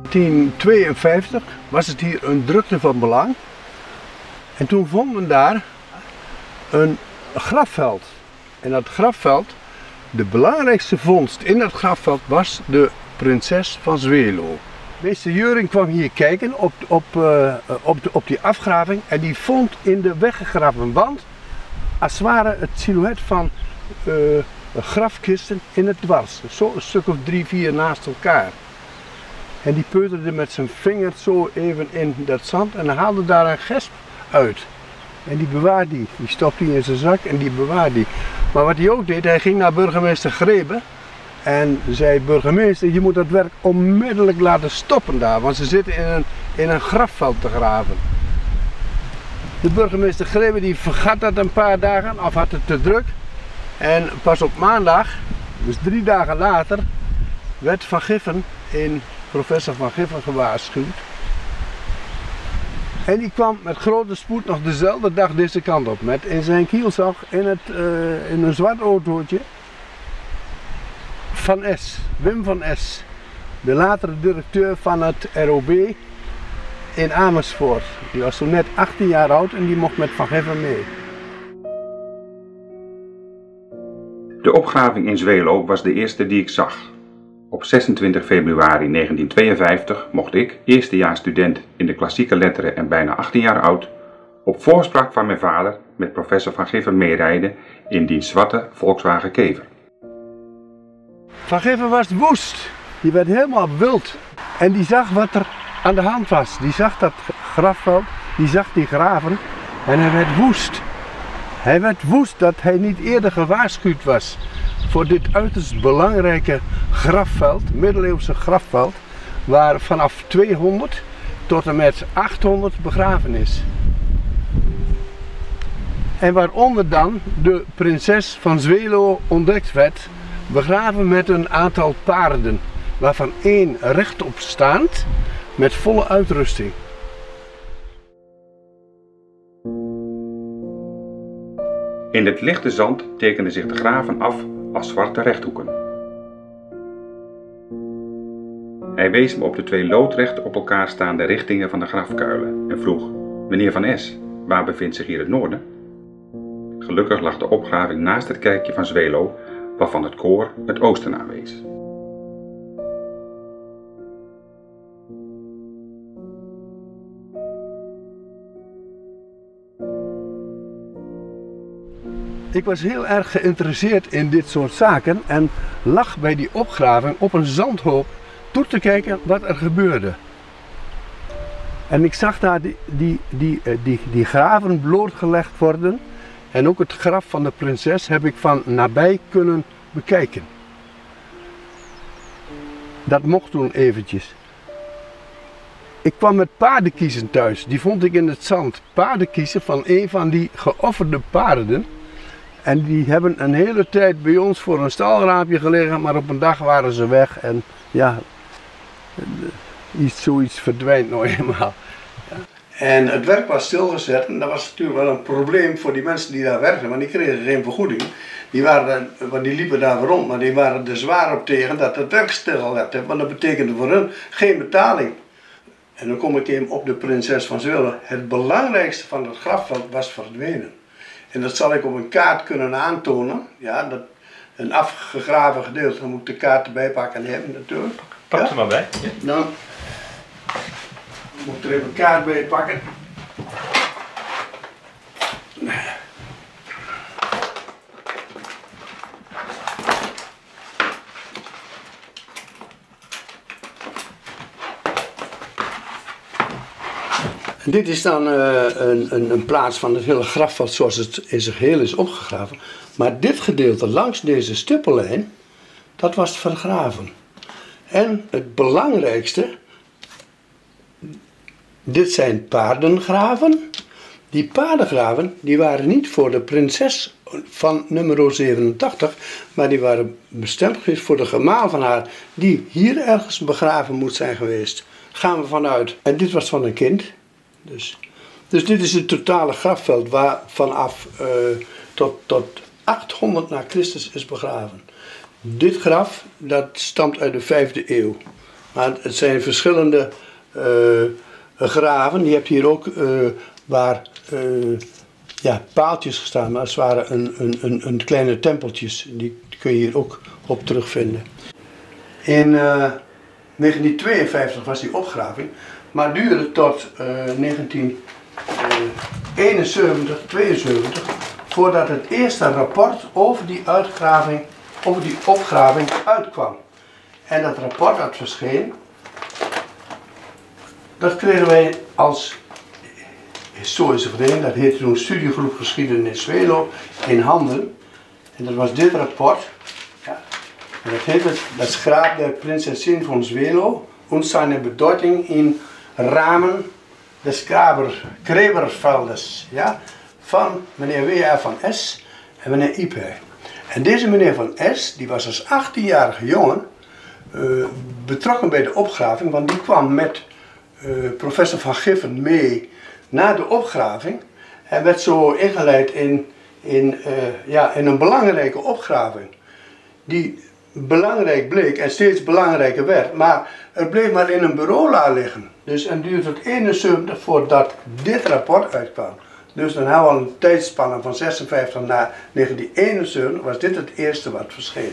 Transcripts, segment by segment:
1852 was het hier een drukte van belang. En toen vonden we daar een grafveld. En dat grafveld, de belangrijkste vondst in dat grafveld was de prinses van Zweelo. Meester Juring kwam hier kijken op die afgraving en die vond in de weggegraven wand als het ware het silhouet van grafkisten in het dwars. Zo een stuk of 3, 4 naast elkaar. En die peuterde met zijn vinger zo even in dat zand en haalde daar een gesp uit. En die bewaarde die. Die stopte die in zijn zak en die bewaarde die. Maar wat hij ook deed, hij ging naar burgemeester Grebe. En zei: burgemeester, je moet dat werk onmiddellijk laten stoppen daar. Want ze zitten in een grafveld te graven. De burgemeester Grebe die vergat dat een paar dagen, of had het te druk. En pas op maandag, dus 3 dagen later, werd Van Giffen professor Van Giffen gewaarschuwd. En die kwam met grote spoed nog dezelfde dag deze kant op. Met in zijn kielzog in een zwart autootje Van S, Wim van S. De latere directeur van het ROB in Amersfoort. Die was toen net 18 jaar oud en die mocht met Van Giffen mee. De opgraving in Zweelo was de eerste die ik zag. Op 26 februari 1952 mocht ik, eerstejaarsstudent in de klassieke letteren en bijna 18 jaar oud, op voorspraak van mijn vader met professor Van Giffen meerijden in diens zwarte Volkswagen Kever. Van Giffen was woest. Die werd helemaal wild. En die zag wat er aan de hand was. Die zag dat grafveld, die zag die graven en hij werd woest. Hij werd woest dat hij niet eerder gewaarschuwd was voor dit uiterst belangrijke grafveld, middeleeuwse grafveld, waar vanaf 200 tot en met 800 begraven is. En waaronder dan de prinses van Zweelo ontdekt werd, begraven met een aantal paarden, waarvan 1 rechtop staand met volle uitrusting. In het lichte zand tekenden zich de graven af als zwarte rechthoeken. Hij wees me op de 2 loodrecht op elkaar staande richtingen van de grafkuilen en vroeg: meneer Van S, waar bevindt zich hier het noorden? Gelukkig lag de opgraving naast het kerkje van Zweelo, waarvan het koor het oosten aanwees. Ik was heel erg geïnteresseerd in dit soort zaken en lag bij die opgraving op een zandhoop toe te kijken wat er gebeurde. En ik zag daar die graven blootgelegd worden en ook het graf van de prinses heb ik van nabij kunnen bekijken. Dat mocht toen eventjes. Ik kwam met paardenkiezen thuis, die vond ik in het zand. Paardenkiezen van een van die geofferde paarden. En die hebben een hele tijd bij ons voor een stalraampje gelegen, maar op een dag waren ze weg en ja, zoiets verdwijnt nou eenmaal. Ja. En het werk was stilgezet en dat was natuurlijk wel een probleem voor die mensen die daar werkten, want die kregen geen vergoeding. Die liepen daar rond, maar die waren er zwaar op tegen dat het werk stil werd, want dat betekende voor hen geen betaling. En dan kom ik even op de prinses van Zweelo. Het belangrijkste van het grafveld was verdwenen. En dat zal ik op een kaart kunnen aantonen. Ja, dat een afgegraven gedeelte. Dan moet ik de kaart erbij pakken en hebben natuurlijk. Pak ze maar bij. Ja. Dan moet ik er even een kaart bij pakken. En dit is dan een plaats van het hele grafveld zoals het in zijn geheel is opgegraven. Maar dit gedeelte langs deze stippellijn, dat was vergraven. En het belangrijkste, dit zijn paardengraven. Die paardengraven die waren niet voor de prinses van nummer 87, maar die waren bestemd geweest voor de gemaal van haar, die hier ergens begraven moet zijn geweest. Gaan we vanuit. En dit was van een kind. Dus dit is het totale grafveld waar vanaf tot 800 na Christus is begraven. Dit graf dat stamt uit de 5e eeuw. Maar het zijn verschillende graven. Je hebt hier ook waar ja, paaltjes gestaan, maar het waren een kleine tempeltjes. Die kun je hier ook op terugvinden. In 1952 was die opgraving, maar duurde tot 1971, 72, voordat het eerste rapport over die opgraving uitkwam. En dat rapport dat verscheen, dat kregen wij als historische vereniging, dat heette toen Studiegroep Geschiedenis Zwelo, in handen. En dat was dit rapport. Ja. En dat heette das Grab der Prinzessin von Zwelo und seine Bedeutung in Rahmen des Gräberfeldes. Ja, van meneer W.R. van S. en meneer Iper. En deze meneer van S. die was als 18-jarige jongen betrokken bij de opgraving, want die kwam met professor Van Giffen mee naar de opgraving en werd zo ingeleid in een belangrijke opgraving. Die belangrijk bleek en steeds belangrijker werd, maar het bleef maar in een bureaula liggen. Dus het duurde tot 71 voordat dit rapport uitkwam. Dus dan hebben we al een tijdspanne van 56 naar 1971, was dit het eerste wat verscheen.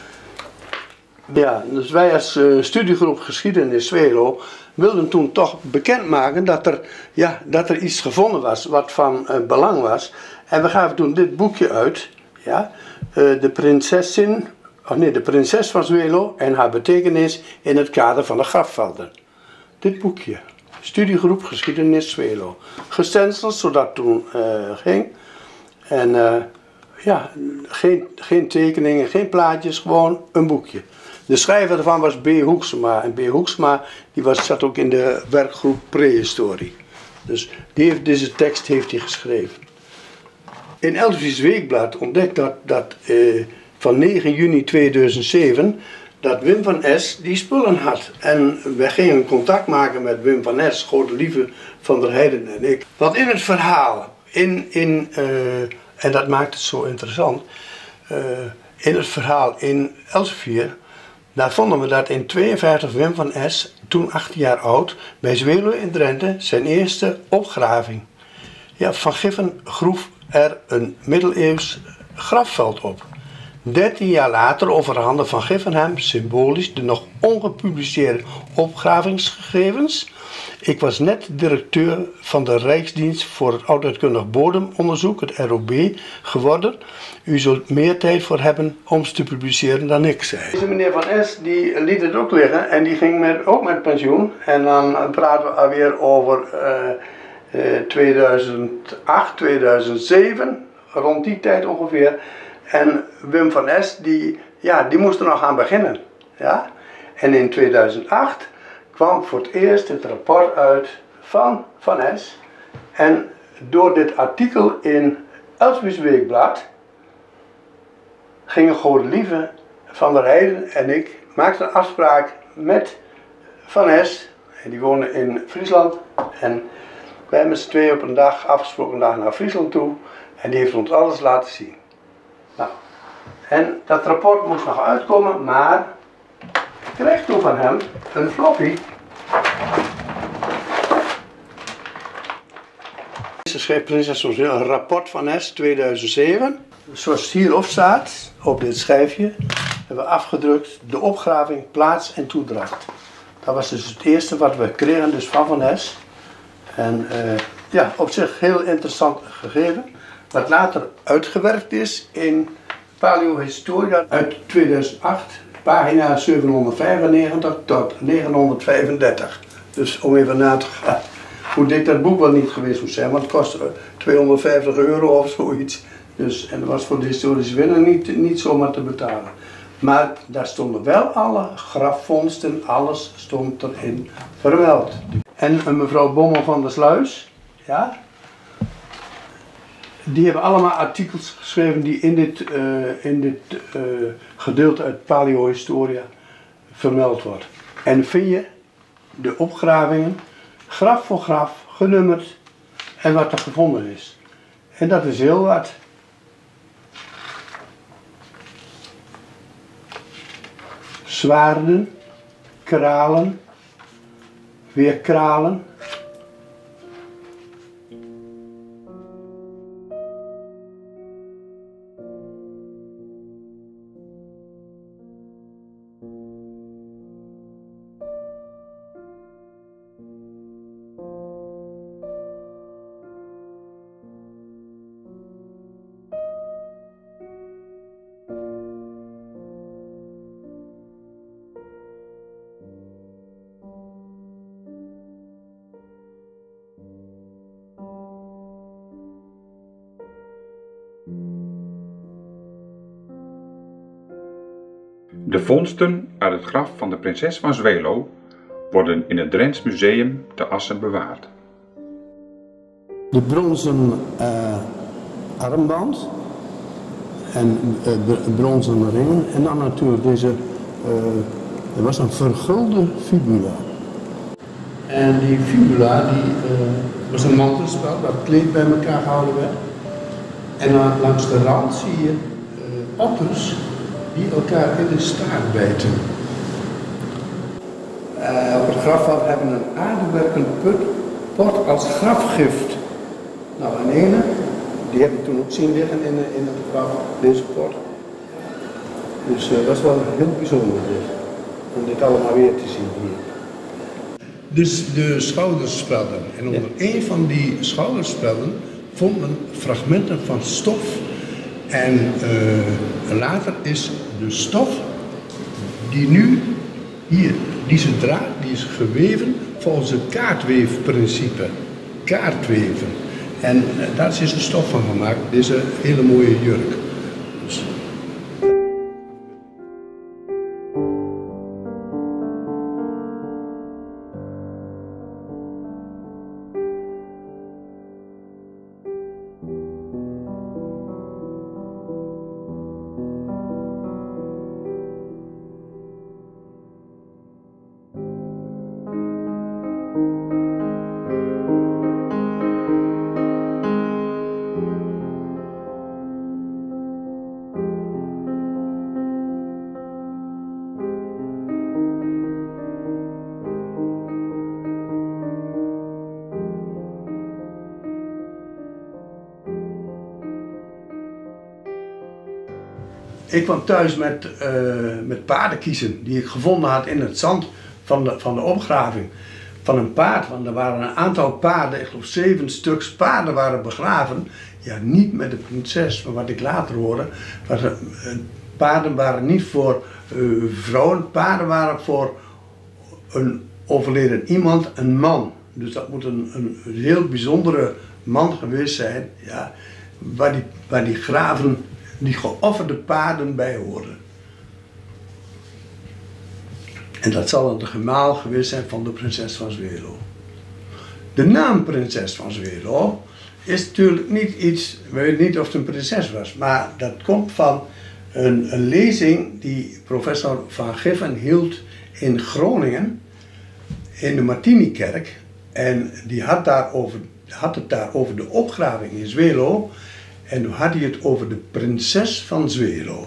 Ja, dus wij als studiegroep Geschiedenis Zwelo wilden toen toch bekendmaken dat er iets gevonden was wat van belang was. En we gaven toen dit boekje uit, ja, de Prinses van Zwelo en haar betekenis in het kader van de grafvelden. Dit boekje, Studiegroep Geschiedenis Zwelo, gestenceld zodat het toen ging. En ja, geen tekeningen, geen plaatjes, gewoon een boekje. De schrijver ervan was B. Hoeksema. En B. Hoeksema die zat ook in de werkgroep Prehistorie. Dus deze tekst heeft hij geschreven. In Elseviers Weekblad ontdekt dat van 9 juni 2007 dat Wim van S. die spullen had. En wij gingen contact maken met Wim van S., Godelieve van der Heijden en ik. Want in het verhaal, en dat maakt het zo interessant, in het verhaal in Elsevier, daar vonden we dat in 52 Wim van S., toen 18 jaar oud, bij Zwelo in Drenthe zijn eerste opgraving. Ja, Van Giffen groef er een middeleeuws grafveld op. 13 jaar later overhandigde Van Giffen hem symbolisch de nog ongepubliceerde opgravingsgegevens. Ik was net directeur van de Rijksdienst voor het Oudheidkundig Bodemonderzoek, het ROB, geworden. U zult meer tijd voor hebben om ze te publiceren dan ik zei. Deze meneer Van S. die liet het ook liggen en die ging ook met pensioen. En dan praten we alweer over 2008, 2007, rond die tijd ongeveer. En Wim van S. die moest er nog aan beginnen. Ja? En in 2008 kwam voor het eerst het rapport uit van Van S. En door dit artikel in Elseviers Weekblad gingen Godelieve van der Heijden en ik maakten een afspraak met Van S. En die woonde in Friesland. En wij met z'n tweeën op een dag, afgesproken dag, naar Friesland toe. En die heeft ons alles laten zien. Nou, en dat rapport moest nog uitkomen, maar ik kreeg toen van hem een floppy. Ze schreef Prinses van Zwelo, een rapport van S. 2007. Zoals het hierop staat, op dit schijfje, hebben we afgedrukt de opgraving, plaats en toedracht. Dat was dus het eerste wat we kregen dus van S. En ja, op zich heel interessant gegeven. Wat later uitgewerkt is in Paleohistoria uit 2008, pagina 795 tot 935. Dus om even na te gaan hoe dik dat boek wel niet geweest moet zijn, want het kostte €250 of zoiets. Dus, en dat was voor de historische winnaar niet zomaar te betalen. Maar daar stonden wel alle grafvondsten, alles stond erin vermeld. En mevrouw Bommel van der Sluis, ja, die hebben allemaal artikels geschreven die in dit gedeelte uit Paleohistoria vermeld wordt. En vind je de opgravingen, graf voor graf, genummerd en wat er gevonden is. En dat is heel wat. Zwaarden, kralen, weer kralen. De vondsten uit het graf van de prinses van Zweelo worden in het Drents Museum te Assen bewaard. De bronzen armband en bronzen ring en dan natuurlijk deze, er was een vergulde fibula. En die fibula die, was een mantelspel waar het kleed bij elkaar gehouden werd. En dan langs de rand zie je otters die elkaar in de staart bijten. Op het grafveld hebben we een aardewerken pot als grafgift. Nou, een ene, die heb ik toen ook zien liggen in het graf, deze pot. Dus dat is wel heel bijzonder dit, om dit allemaal weer te zien hier. Dus de schouderspelden. En onder een van die schouderspelden vond men fragmenten van stof. En later is de stof die nu hier, die ze draagt, die is geweven volgens het kaartweefprincipe. Kaartweven. En daar is de stof van gemaakt, deze hele mooie jurk. Dus. Ik kwam thuis met paardenkiezen die ik gevonden had in het zand van de opgraving. Van een paard, want er waren een aantal paarden, ik geloof 7 stuks paarden waren begraven. Ja, niet met de prinses, maar wat ik later hoorde, paarden waren niet voor vrouwen, paarden waren voor een overleden iemand, een man. Dus dat moet een heel bijzondere man geweest zijn, ja, waar die graven, die geofferde paarden bij horen. En dat zal de gemaal geweest zijn van de prinses van Zweelo. De naam prinses van Zweelo is natuurlijk niet iets, we weten niet of het een prinses was, maar dat komt van een lezing die professor Van Giffen hield in Groningen, in de Martinikerk. En die had het daar over de opgraving in Zweelo. En toen had hij het over de prinses van Zweelo.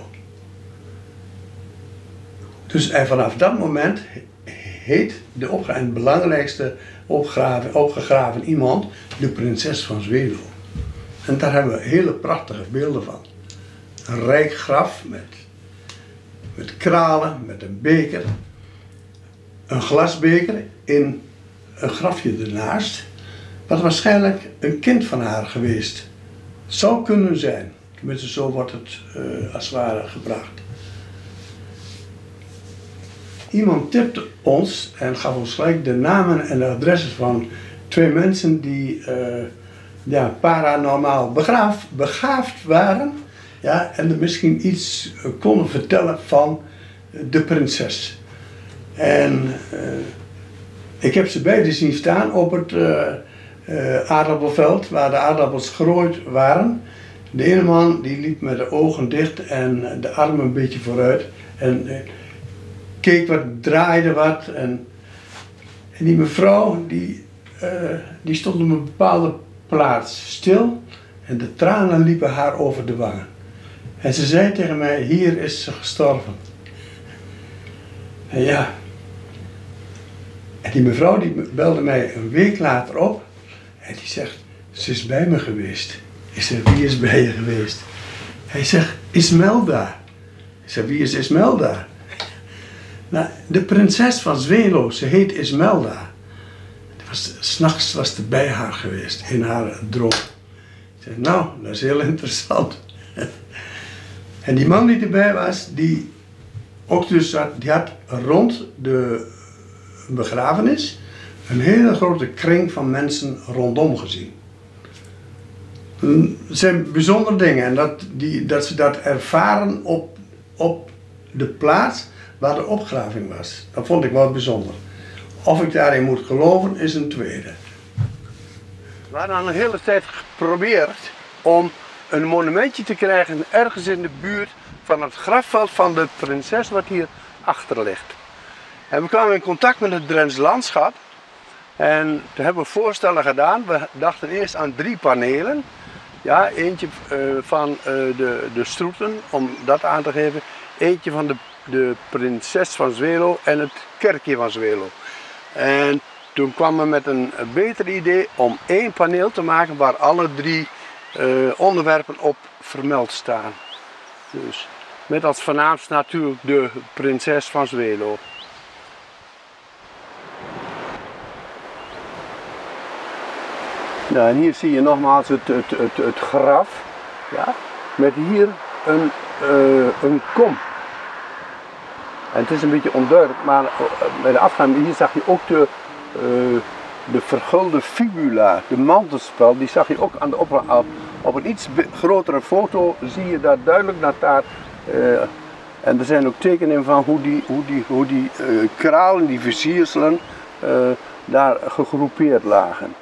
Dus en vanaf dat moment heet de belangrijkste opgegraven iemand de prinses van Zweelo. En daar hebben we hele prachtige beelden van. Een rijk graf met kralen, met een beker, een glasbeker in een grafje ernaast, wat waarschijnlijk een kind van haar geweest zou kunnen zijn. Tenminste, zo wordt het als het ware gebracht. Iemand tipte ons en gaf ons gelijk de namen en de adressen van 2 mensen die paranormaal begaafd waren. Ja, en er misschien iets konden vertellen van de prinses. En ik heb ze beiden zien staan op het aardappelveld waar de aardappels gerooid waren. De ene man die liep met de ogen dicht en de armen een beetje vooruit en keek wat, draaide wat. En die mevrouw die stond op een bepaalde plaats stil en de tranen liepen haar over de wangen. En ze zei tegen mij, hier is ze gestorven. En ja, die mevrouw die belde mij een week later op en die zegt, ze is bij me geweest. Ik zeg, wie is bij je geweest? Hij zegt, Ismelda. Ik zeg, wie is Ismelda? Nou, de prinses van Zwelo, ze heet Ismelda. 's Nachts was ze bij haar geweest, in haar droom. Ik zeg, nou, dat is heel interessant. En die man die erbij was, die had rond de begrafenis een hele grote kring van mensen rondom gezien. Het zijn bijzondere dingen en dat ze dat ervaren op de plaats waar de opgraving was. Dat vond ik wel bijzonder. Of ik daarin moet geloven is een tweede. We hadden al een hele tijd geprobeerd om een monumentje te krijgen ergens in de buurt van het grafveld van de prinses wat hier achter ligt. En we kwamen in contact met het Drents landschap en toen hebben we voorstellen gedaan. We dachten eerst aan 3 panelen. Ja, eentje van de Stroeten, om dat aan te geven. Eentje van de prinses van Zwelo en het kerkje van Zwelo. En toen kwam we met een beter idee om 1 paneel te maken waar alle 3 onderwerpen op vermeld staan. Dus met als voornaamst natuurlijk de prinses van Zwelo. Nou, en hier zie je nogmaals het graf, ja, met hier een kom. En het is een beetje onduidelijk, maar bij de afgang hier zag je ook de vergulde fibula, de mantelspel, die zag je ook aan de op een iets grotere foto zie je daar duidelijk naar daar. En er zijn ook tekeningen van hoe die kralen, die versierselen, daar gegroepeerd lagen.